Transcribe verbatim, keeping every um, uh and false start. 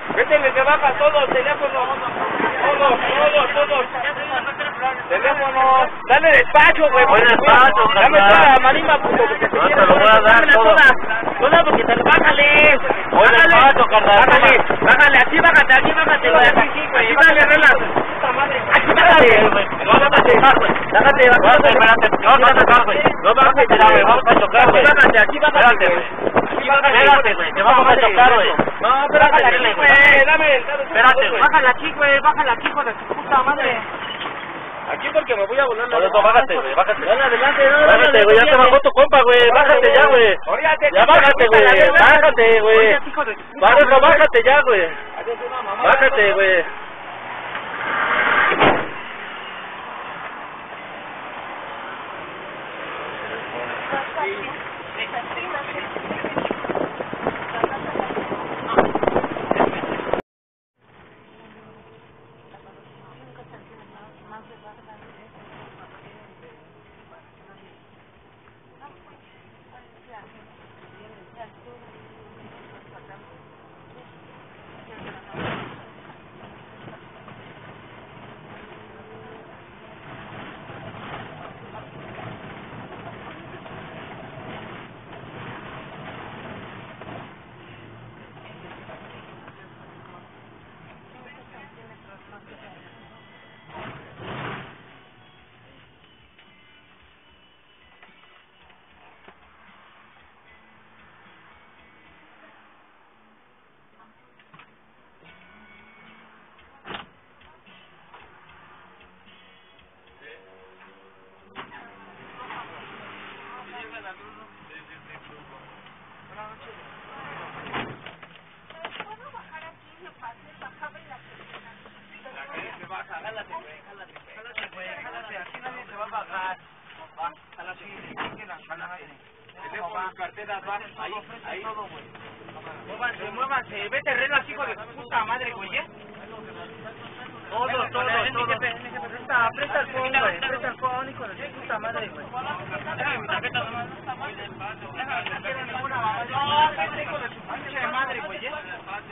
Métele que baja todos, teléfonos. Todos, todos, todos. Teléfonos. Dale despacho, güey. Voy despacho, Dame carnal. toda la marima, puto. Que te No te lo voy a dar Dámela todo. toda. Toda porque te bájale. Voy despacho, carnal. Bájale, bájale, aquí bájate, aquí bájate, güey. Aquí, güey. Aquí dale, relax. Aquí bájate, güey. No, bájate, bájate. Bájate, Espérate, espérate. No, no te bajes, güey. No bájate, Espérame, vamos a chocar, güey. Aquí bájate, aquí bájate. Espérate, güey. Aquí bájate. Espérate, güey. Te vamos a chocar, güey. No, pero bájala aquí, Espérate, güey. Dame. Espérate, güey. Bájala aquí, güey. Bájala aquí, hijo de tu puta madre. Aquí porque me voy a volar la... Por eso, bájate, güey, bájate. Dale adelante, dale Bájate, adelante, güey, ya te bajó tu compa, güey. Bájate ya, güey. Oríate, Ya bájate, güey. Bájate, güey. Oríate, hijo de tu puta Por eso, madre. bájate ya, güey. Adiós, una mamá. Bájate, güey. Carteras, va, ahí, ahí. Muévanse, muévanse, vete relax, hijo de tu puta madre, güey, ¿eh? Todo, todo, todo. Presta, presta el phone, güey, presta el phone, hijo de tu puta madre, güey. Déjame mi tarjeta nomás. No, hijo de su pinche madre, güey, ¿eh?